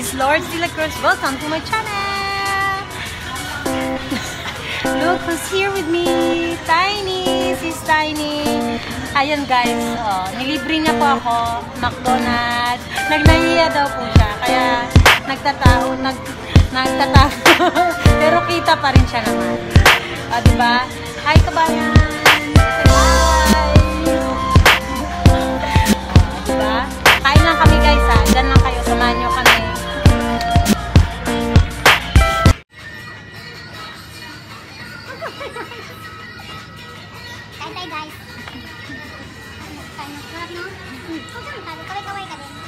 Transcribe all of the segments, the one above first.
is Lord De La Cruz. Welcome to my channel! Look who's here with me! Tiny! Sis Tiny! Ayan guys, nilibre niya po ako, McDonald's. Nagnahiya daw po siya, kaya nagtatago. Pero kita pa rin siya naman. Diba? Hi kabayan! Bye! Diba? Kain lang kami guys ha. Diyan lang kayo. Samahan nyo kami. Kain tayo guys. Kain ng sarap no? Huwag kang talo. Kaway-kaway ka din.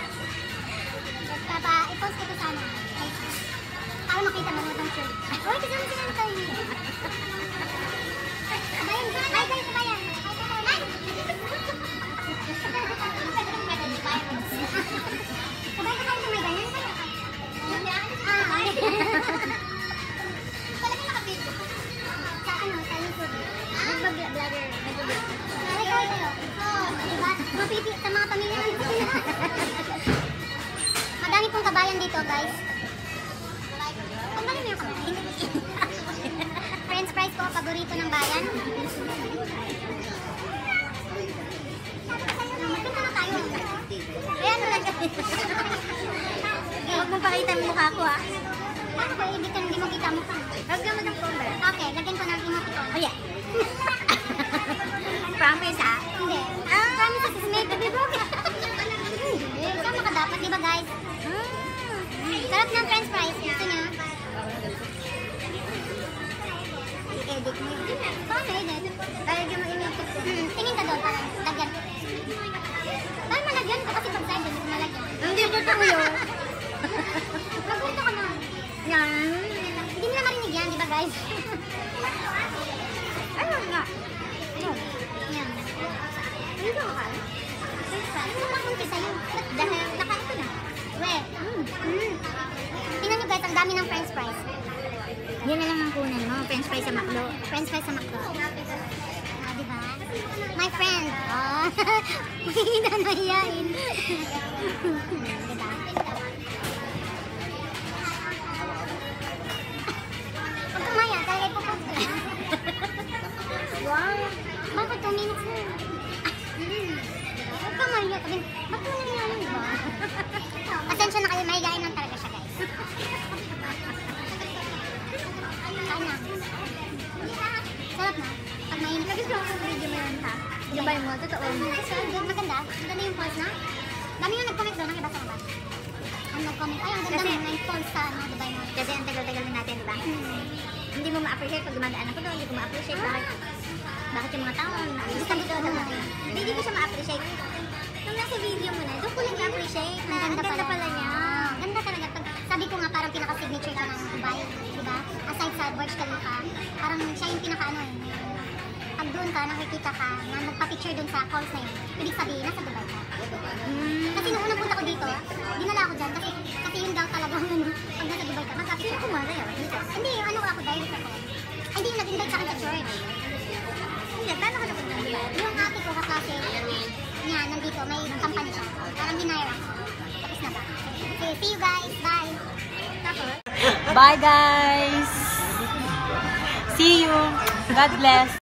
I-post ko ito sana. Para makita mo ng shirt. Uy, kasama sila na tayo. Kabayan. Hi guys, kabayan. Sa mga pamilya madami pong kabayan dito guys. Ang dami yung kabayan. French fries ko, paborito ng bayan. Magpunta na tayo. Ayan na lang. Huwag mong pakita yung mukha ko ha. Bakit ko? Hindi mo kita mukha. Lagyan mo ng phone. Okay, lagyan ko ng emoticon. Oh yeah. Promise ha? Hindi. Promise is made to be broken. Saan maka dapat, diba guys? Sarap ng french fries. Gusto niya? I-edit mo yun. Paano edit? Lagyan mo emoticon. Tingin ka doon, parang lagyan. Parang malagyan ko kasi pag sa'yo, hindi ko malagyan. Hindi ko ito yun. Magpunta ka na. Yan. Hindi mo na marinig yan, diba guys? Ayun nga. Ayun. Yan. Ano ba makal? Ano ba makunti sa'yo? Dahil nakain ko na. We. Tingnan nyo guys, ang dami ng french fries. Yan na lang ang kunan mo. French fries sa McDo. French fries sa McDo. Diba? My friend. Hindi na nahiyain. Diba? Huwag kang maya. Talaga ipopost ko. Wow. Bakit 2 minutes na? Huwag kang maya. Ba't mo nangyayari diba? Pasensya na kayo. Mahigain lang talaga siya guys. Kain na. Sarap na. Pag mainit. Gusto ko yung video mo yun ha. Gabay mo. Totoo. Maganda. Maganda yung post na. Dami yung nag-comment doon. Nakibasa ka ba? Ang nag-comment. Ay, ang ganda mo. Yung post sa gabay mo. Kasi ang tagal-tagal din natin, diba? Hindi mo ma-appreciate pag dumadaan ako doon. Hindi ko ma-appreciate. Bakit yung mga tao gusto dito natin. Hindi ko siya ma-appreciate. Nung nasa video mo na, doon ko lang ma-appreciate. Ang ganda pala niya. Ganda talaga. Sabi ko nga parang pinaka-signature ka ng Dubai. Diba? Aside sa Burj Khalifa. Parang siya yung pinaka-ano eh. Pag doon ka, nakikita ka, na nagpa-picture doon sa calls na yun. Ibig sabihin, nasa Dubai ka. Kasi nung unang punta ko dito, dinala ako dyan. Kasi yun daw talaga pag nasa Dubai ka. Mag-appreciate ako mara yun. Hindi, yung ano ako, direct ako. Hindi, yung nag-invite sa akin sa church. Hindi, paano ka napunta ng Dubai? Yung ate ko kaklase niya, nandito, may company siya. Parang hinire ako. Tapos na ba? Okay, see you guys. Bye. Tapos? Bye guys! See you! God bless!